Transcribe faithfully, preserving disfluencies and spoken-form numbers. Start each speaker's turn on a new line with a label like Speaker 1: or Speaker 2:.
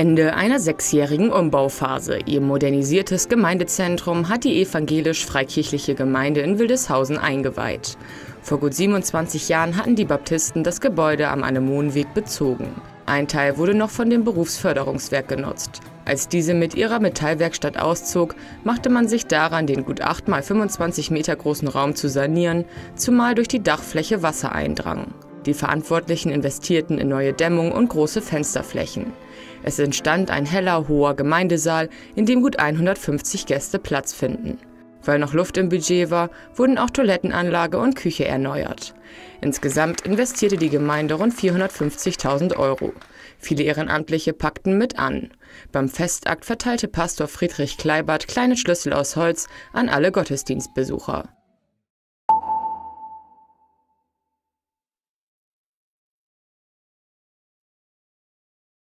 Speaker 1: Ende einer sechsjährigen Umbauphase. Ihr modernisiertes Gemeindezentrum hat die evangelisch-freikirchliche Gemeinde in Wildeshausen eingeweiht. Vor gut siebenundzwanzig Jahren hatten die Baptisten das Gebäude am Anemonenweg bezogen. Ein Teil wurde noch von dem Berufsförderungswerk genutzt. Als diese mit ihrer Metallwerkstatt auszog, machte man sich daran, den gut acht mal fünfundzwanzig Meter großen Raum zu sanieren, zumal durch die Dachfläche Wasser eindrang. Die Verantwortlichen investierten in neue Dämmung und große Fensterflächen. Es entstand ein heller, hoher Gemeindesaal, in dem gut hundertfünfzig Gäste Platz finden. Weil noch Luft im Budget war, wurden auch Toilettenanlage und Küche erneuert. Insgesamt investierte die Gemeinde rund vierhundertfünfzigtausend Euro. Viele Ehrenamtliche packten mit an. Beim Festakt verteilte Pastor Friedrich Kleibert kleine Schlüssel aus Holz an alle Gottesdienstbesucher.